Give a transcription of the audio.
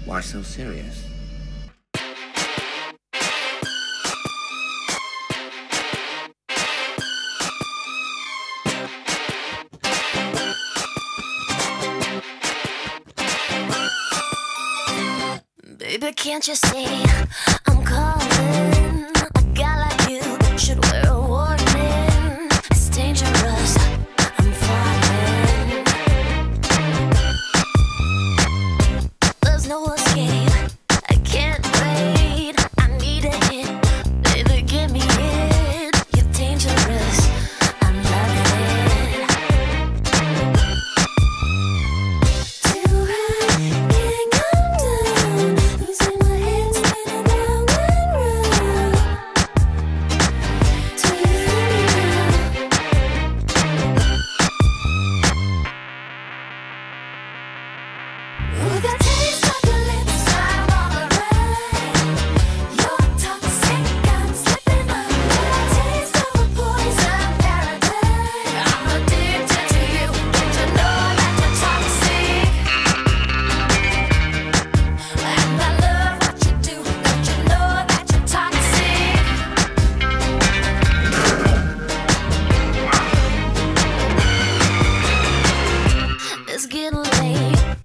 Why so serious? Baby, can't you see I'm calling? A guy like you should wear a warning. It's dangerous, I'm falling. There's no escape, I can't wait. I need a hit, baby, give me it. You're dangerous, I'm loving it. Till I can't come down, losing my head, spinning round and round. Till you feel me now. With the taste of your lips, I'm on the ride. You're toxic, I'm slipping under. Taste of a poison paradise. I'm addicted to you. Don't you know that you're toxic? And I love what you do. Don't you know that you're toxic? It's getting late.